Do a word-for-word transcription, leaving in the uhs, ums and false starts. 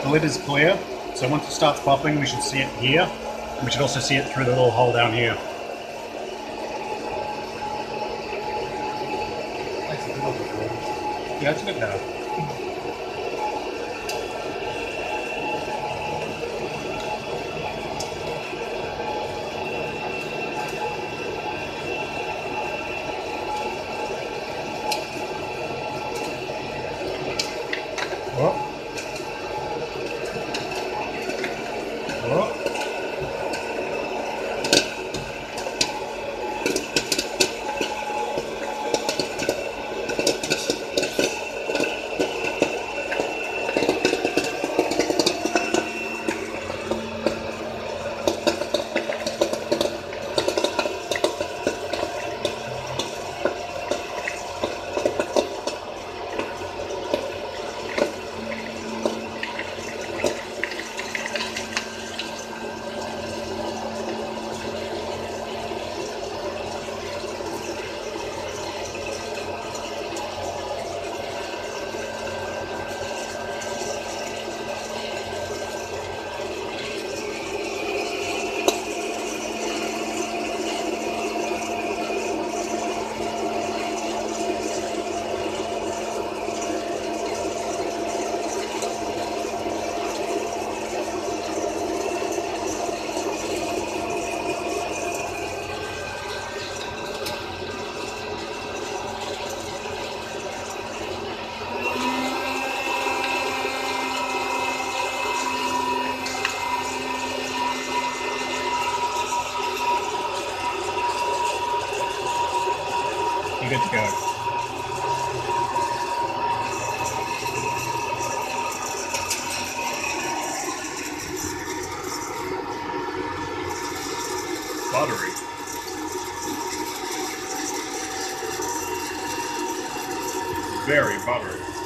the lid is clear, so once it starts popping, we should see it here. And we should also see it through the little hole down here. Yeah, it's a bit better. Oh. Oh. You're good to go. Buttery. Very buttery.